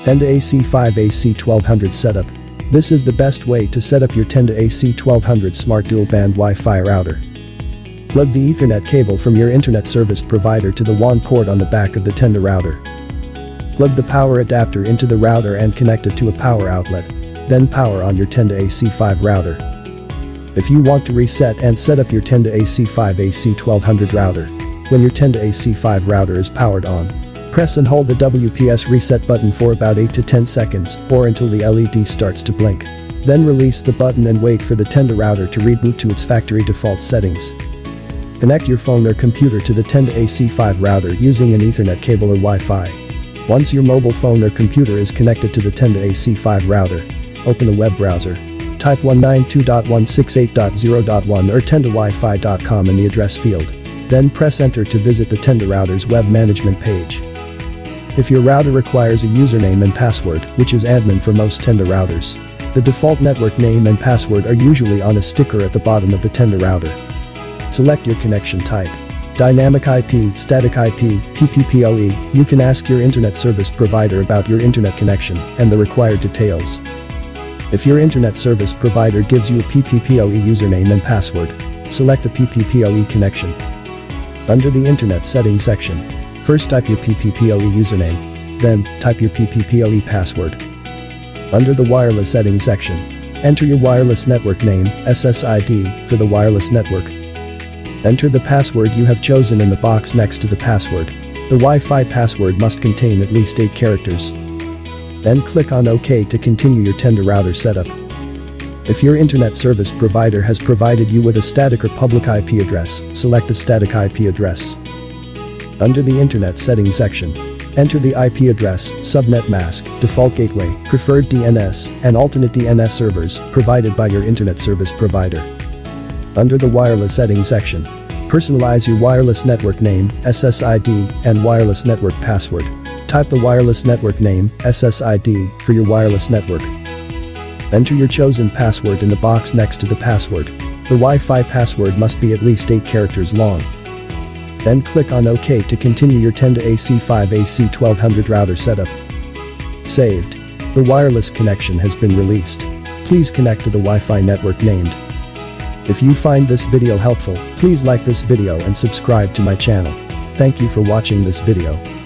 Tenda AC5 AC1200 setup. This is the best way to set up your Tenda AC1200 smart dual-band Wi-Fi router. Plug the Ethernet cable from your internet service provider to the WAN port on the back of the Tenda router. Plug the power adapter into the router and connect it to a power outlet. Then power on your Tenda AC5 router. If you want to reset and set up your Tenda AC5 AC1200 router, when your Tenda AC5 router is powered on, press and hold the WPS reset button for about 8 to 10 seconds or until the LED starts to blink. Then release the button and wait for the Tenda router to reboot to its factory default settings. Connect your phone or computer to the Tenda AC5 router using an Ethernet cable or Wi-Fi. Once your mobile phone or computer is connected to the Tenda AC5 router, open a web browser. Type 192.168.0.1 or tendawifi.com in the address field. Then press enter to visit the Tenda router's web management page. If your router requires a username and password, which is admin for most Tenda routers, the default network name and password are usually on a sticker at the bottom of the Tenda router. Select your connection type. Dynamic IP, static IP, PPPoE. You can ask your internet service provider about your internet connection and the required details. If your internet service provider gives you a PPPoE username and password, select the PPPoE connection. Under the Internet Settings section, first type your PPPoE username, then type your PPPoE password. Under the Wireless Settings section, enter your wireless network name, SSID, for the wireless network. Enter the password you have chosen in the box next to the password. The Wi-Fi password must contain at least 8 characters. Then click on OK to continue your Tenda router setup. If your internet service provider has provided you with a static or public IP address, select the static IP address. Under the Internet Settings section, enter the IP address, subnet mask, default gateway, preferred DNS, and alternate DNS servers provided by your internet service provider. Under the Wireless Settings section, personalize your wireless network name, SSID, and wireless network password. Type the wireless network name, SSID, for your wireless network. Enter your chosen password in the box next to the password. The Wi-Fi password must be at least 8 characters long. Then click on OK to continue your Tenda AC5 AC1200 router setup. Saved. The wireless connection has been released. Please connect to the Wi-Fi network named. If you find this video helpful, please like this video and subscribe to my channel. Thank you for watching this video.